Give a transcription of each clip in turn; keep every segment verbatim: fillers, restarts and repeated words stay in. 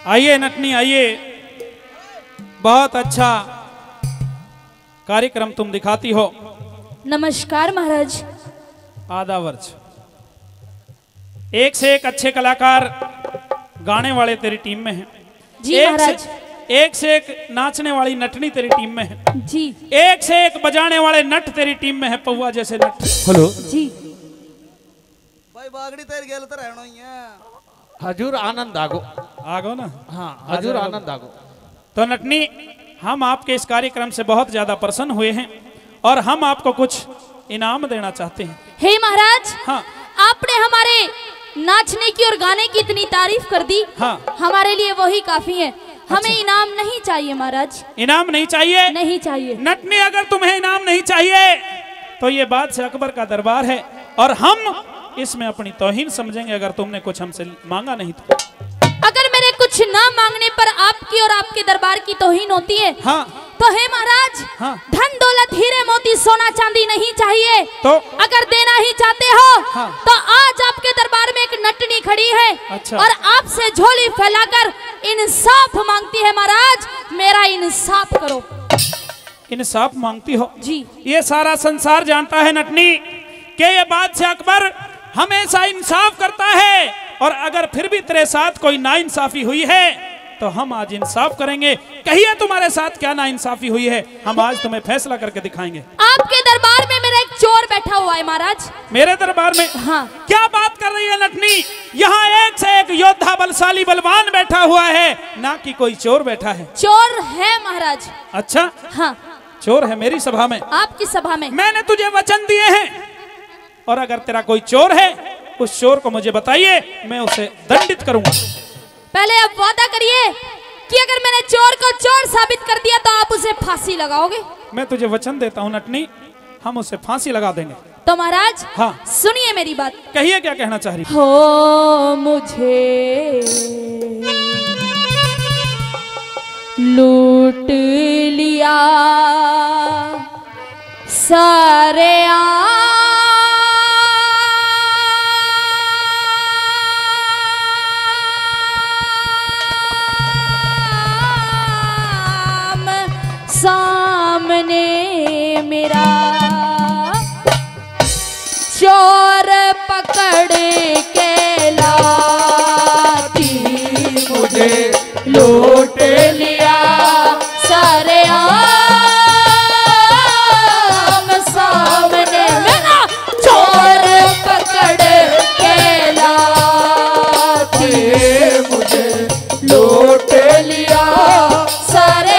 आइए नटनी आइए, बहुत अच्छा कार्यक्रम तुम दिखाती हो। नमस्कार महाराज। आधा वर्ष, एक से एक अच्छे कलाकार गाने वाले तेरी टीम में हैं। जी एक महाराज। से, एक से एक नाचने वाली नटनी तेरी टीम में है। जी। एक से एक बजाने वाले नट तेरी टीम में है, पौवा जैसे नट। हेलो जी। भाई बागड़ी तैर गेल तो रहना ही है। हजूर आनंद आगो। आगो ना। हाँ हजूर आनंद आगो। तो नटनी, हम आपके इस कार्यक्रम से बहुत ज्यादा प्रसन्न हुए हैं और हम आपको कुछ इनाम देना चाहते हैं। हे महाराज, हाँ आपने हमारे नाचने की और गाने की इतनी तारीफ कर दी। हाँ। हमारे लिए वही काफी है। हमें अच्छा। इनाम नहीं चाहिए महाराज। इनाम नहीं चाहिए? नहीं चाहिए। नटनी, अगर तुम्हें इनाम नहीं चाहिए तो ये बात से अकबर का दरबार है और हम इसमें अपनी तौहीन समझेंगे अगर तुमने कुछ हमसे मांगा नहीं तो। अगर मेरे कुछ ना मांगने पर आपकी और आपके दरबार की तौहीन होती है, हाँ तो हे महाराज, हाँ। धन दौलत हीरे मोती सोना चांदी नहीं चाहिए। तो अगर देना ही चाहते हो, हाँ। तो आज आपके दरबार में एक नटनी खड़ी है। अच्छा। और आपसे झोली फैलाकर इंसाफ मांगती है। महाराज, मेरा इंसाफ करो। इंसाफ मांगती हो? जी। ये सारा संसार जानता है नटनी कि ये बात से अकबर हमेशा इंसाफ करता है, और अगर फिर भी तेरे साथ कोई नाइंसाफी हुई है तो हम आज इंसाफ करेंगे। कहिए तुम्हारे साथ क्या नाइंसाफी हुई है, हम आज तुम्हें फैसला करके दिखाएंगे। आपके दरबार में मेरा एक चोर बैठा हुआ है महाराज। मेरे दरबार में? हाँ। क्या बात कर रही है नटनी? यहाँ एक से एक योद्धा बलशाली बलवान बैठा हुआ है, ना कि कोई चोर बैठा है। चोर है महाराज। अच्छा, हाँ। चोर है मेरी सभा में? आपकी सभा में। मैंने तुझे वचन दिए हैं, और अगर तेरा कोई चोर है उस चोर को मुझे बताइए, मैं उसे दंडित करूंगा। पहले अब वादा करिए कि अगर मैंने चोर को चोर साबित कर दिया तो आप उसे फांसी लगाओगे। मैं तुझे वचन देता हूँ नटनी, हम उसे फांसी लगा देंगे। तो महाराज, हाँ। सुनिए मेरी बात। कहिए क्या कहना चाह रही हो मुझे लूट लिया सारे सामने मेरा चोर पकड़ के लाती मुझे लूट लिया सारे आम सामने मेरा चोर पकड़ के लाती मुझे लूट लिया सारे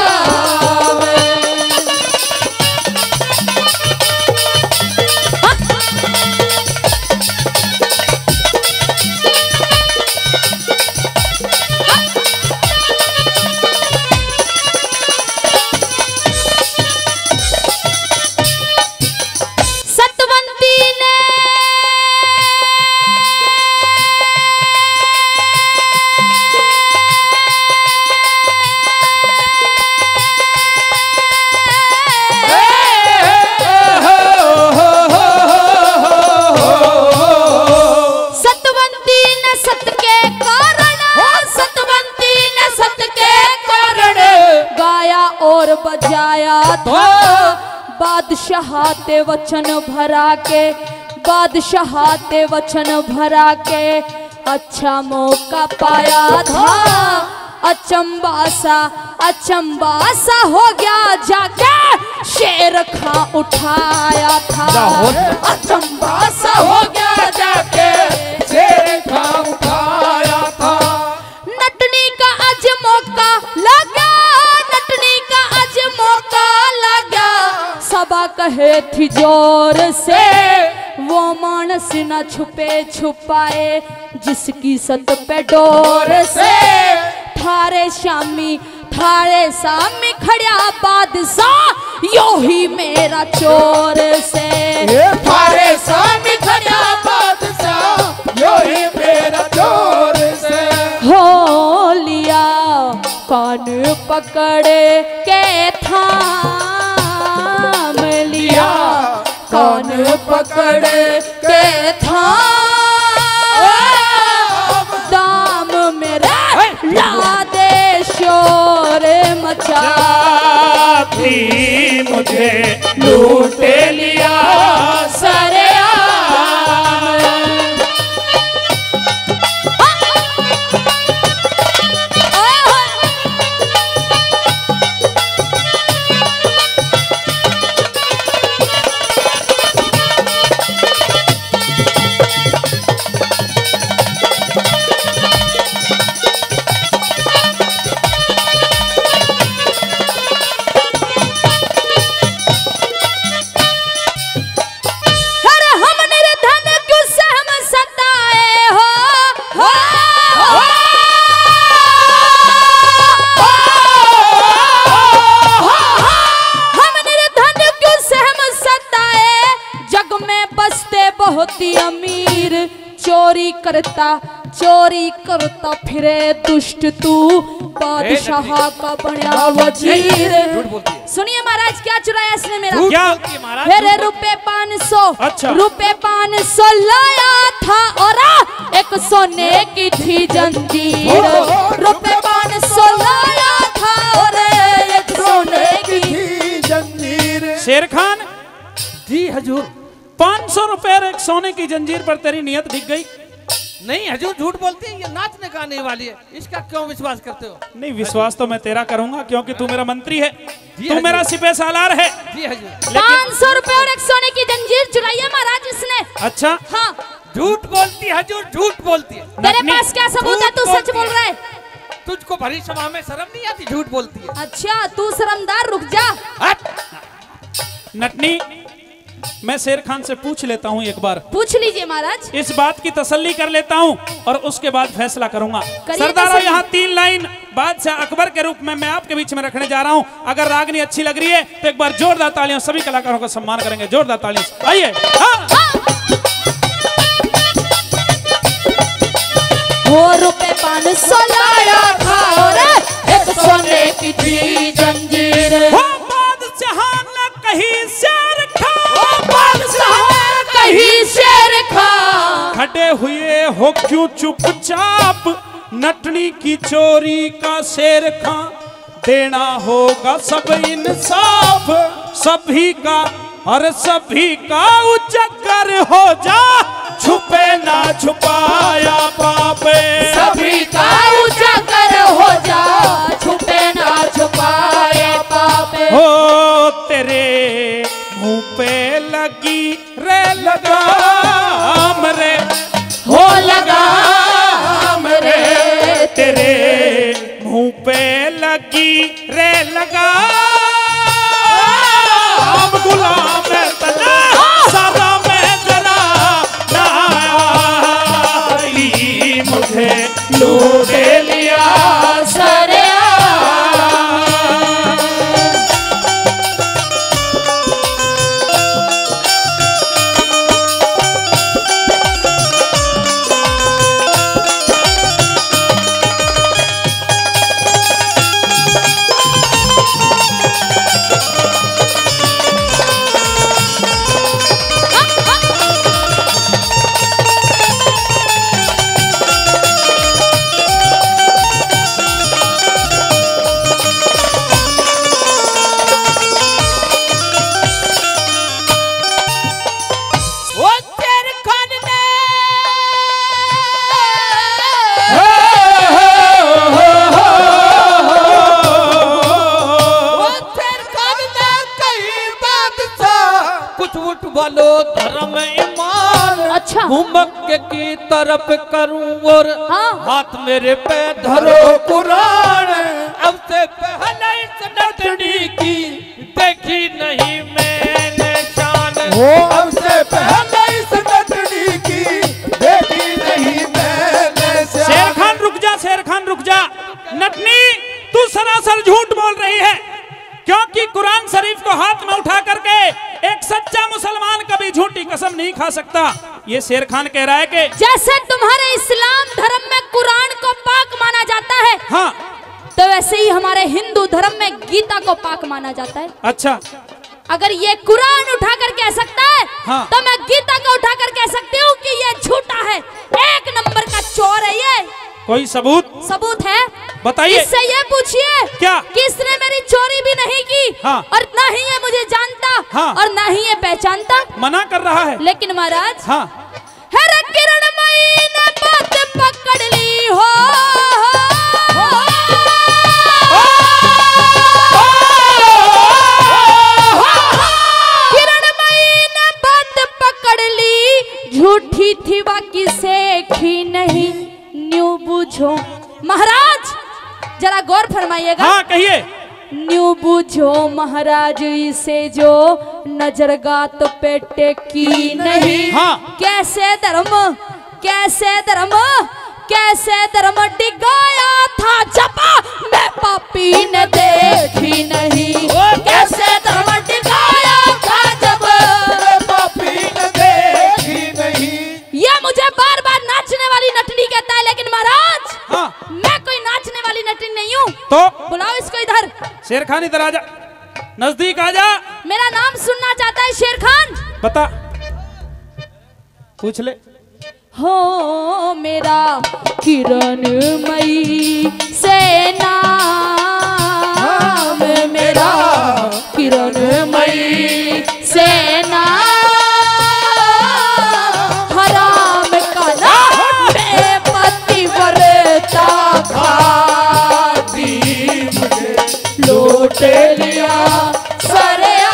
बजाया था बादशाहते वचन भरा के, बादशाहते वचन भरा के अच्छा मौका पाया था। अचंबासा अचंबासा हो गया जाके शेर खा उठाया था। अचंबासा हो गया जाके शेर खा उठाया था। नटनी का आज मौका लगा, नटनी का आज मौका लगा। सबा कहे थी जोर से वो मानस न छुपे छुपाए, जिसकी सत पे डोर से थारे शामी थारे सामी खड़ा बादशाह यो ही मेरा चोर से। थारे सामी खड़ा बादशाह यो ही मेरा चोर से। हो लिया कान पकड़े के थाम लिया, कान पकड़े के थाम दाम मेरा ला मचाती मुझे लूट लिया सरेआम। अमीर चोरी करता चोरी करता फिरे दुष्ट तू बादशाह का बना वजीर। सुनिए महाराज क्या चुराया इसने मेरा? क्या? मेरे रुपए पाँच सौ अच्छा। रुपए पाँच सौ लाया था और एक सोने की थी जंजीर। रुपए पाँच सौ लाया था और एक सोने की थी जंजीर। शेर खान जी हजूर। पाँच सौ रुपए और एक सोने की जंजीर पर तेरी नियत दिख गई? नहीं हजूर झूठ बोलती है, ये नाचने का आने वाली है, इसका क्यों विश्वास करते हो? नहीं, विश्वास तो मैं तेरा करूंगा क्योंकि तू मेरा मंत्री है, जी तू हजूर। मेरा सिपह सालार है। जी हजूर। पाँच सौ रुपए और एक सोने की जंजीर चुराई है महाराज इसने। अच्छा, हाँ। झूठ बोलती है हजूर, झूठ बोलती है। तेरे पास क्या सबूत है? तू झूठ सच बोलती बोल है। रहा है? तुझको भरी सभा में शर्म नहीं आती? झूठ बोलती है। अच्छा तू शर्मदार, रुक जा। हट! नटनी, मैं शेर खान से पूछ लेता हूँ एक बार, पूछ लीजिए महाराज। इस बात की तसल्ली कर लेता हूँ और उसके बाद फैसला करूंगा। करिए सरदारों, तसल्ली। यहाँ तीन लाइन बादशाह अकबर के रूप में मैं आपके बीच में रखने जा रहा हूँ। अगर रागनी अच्छी लग रही है तो एक बार जोरदार तालियों, सभी कलाकारों का सम्मान करेंगे, जोरदार तालियों। आइए। हाँ। वो रुपए पाँच सौ लाया था और एक सोने की थी जंजीर। वो बादशाह न कहीं शेर खा, कहीं शेर खा। खड़े हुए हो क्यों चुपचाप, नटनी की चोरी का शेर खा। देना होगा सब इंसाफ, सभी का और सभी का उजागर हो जा, छुपे ना छुपाया पापे। सभी का उजागर हो जा, छुपे ना छुपाए पापे। हो तेरे मुंह पे लगी रे लगाम रे, हो लगाम रे, तेरे मुंह पे लगी रे लगाम। गुलाम है तना सारा में जरा नाई, मुझे लूट लिया सरेआम। बोलो धर्म ईमान। अच्छा। मक्के की तरफ करूं और हाँ। हाथ मेरे पे धरो कुरान। अब से पहले इस नटनी की देखी नहीं मैंने शान। हो अब से पहले इस नटनी की देखी नहीं मैंने शान। शेर खान रुक जा, शेर खान रुक जा। नटनी, तू सरासर झूठ बोल रही है, क्योंकि कुरान शरीफ को हाथ में उठा करके एक सच्चा मुसलमान कभी झूठी कसम नहीं खा सकता। ये शेर खान कह रहा है कि जैसे तुम्हारे इस्लाम धर्म में कुरान को पाक माना जाता है, हाँ, तो वैसे ही हमारे हिंदू धर्म में गीता को पाक माना जाता है। अच्छा, अगर ये कुरान उठा कर कह सकता है, हाँ। तो मैं गीता को उठा कर कह सकती हूँ कि ये झूठा है, एक नंबर का चोर है ये। कोई सबूत? सबूत है, बताइए। इससे ये पूछिए क्या? कि इसने मेरी चोरी भी नहीं की, हाँ। और ना ही ये मुझे जानता, हाँ। और ना ही ये पहचानता। मना कर रहा है। लेकिन महाराज, हाँ। हर किरणमयी ने बात पकड़ ली हो, किरणमयी ने बात पकड़ ली, झूठी थी बाकी से खी नहीं, न्यू बूझो। महाराज जरा गौर फरमाइएगा। हाँ कहिए। न्यू बूझो महाराज इसे जो नजरगात पे टेकी नहीं। हाँ। कैसे धर्म, कैसे धर्म, कैसे धर्म डिगाया था जब मैं पापी ने देखी नहीं। कैसे धर्म डिगाया था जब मैं पापी ने देखी नहीं। ये मुझे बार बार नाचने वाली नटनी कहता है, लेकिन महाराज हाँ। मैं कोई नाचने वाली नटनी नहीं हूँ। तो बुलाओ इसको इधर। शेर खान इधर आजा, नजदीक आजा। मेरा नाम सुनना चाहता है शेर खान। बता, पूछ ले। हो मेरा किरणमयी से नाम, मेरा किरणमयी से नाम, हराम का नाम मैं पतिव्रता खाती, मुझे लूट लिया सरेआम।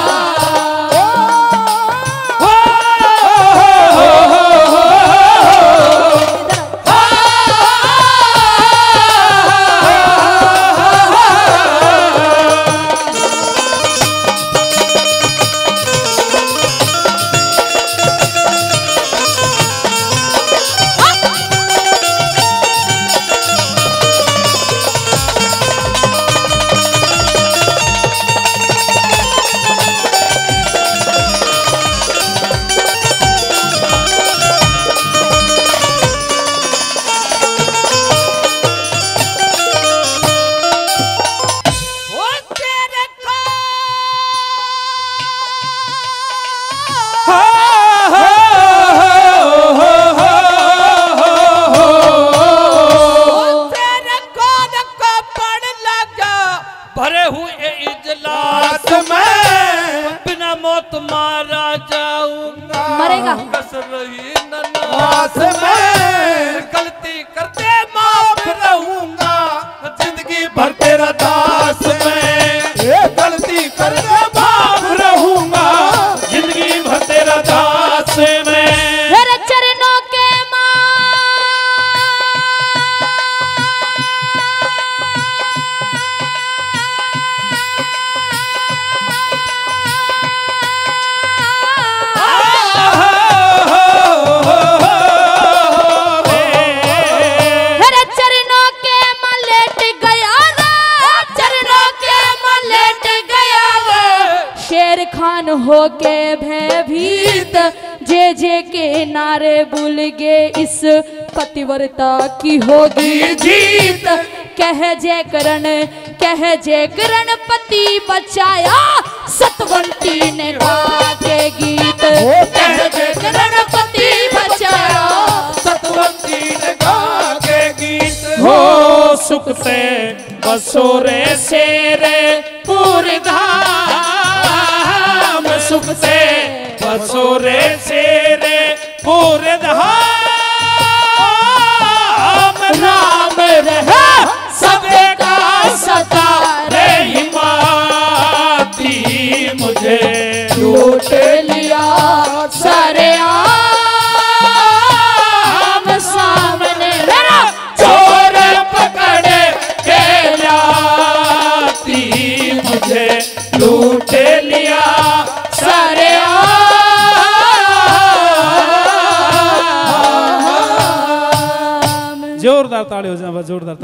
भरे हुए इजलास में बिना मौत मारा जाऊंगा। मरेगा। कस रही ननास में गलती करते माफ रहूंगा, जिंदगी भर तेरा दास में। ये गलती करके माफ रहूंगा, जिंदगी भर तेरा दास में। तेरे चरणों के खान होके भयभीत, जे जे के नारे भूल गे, इस पतिव्रता की होगी जीत। कह जय करण, कह जय करण पति बचाया, सतवंती ने गा के गीत। कह जय करण पति बचाया, सतवंती ने गा के गीत। हो सुख से बसोरे शेरे पूरे धाम, सुख से बसोरे शेरे पूरे धाम। राम रहे सबका सता रे हिमाती, मुझे लूट लिया सरेआम। सामने मेरा चोर पकड़ के लाती, मुझे लूट लिया सरेआम। जोरदार ताली हो जाए, जोरदार।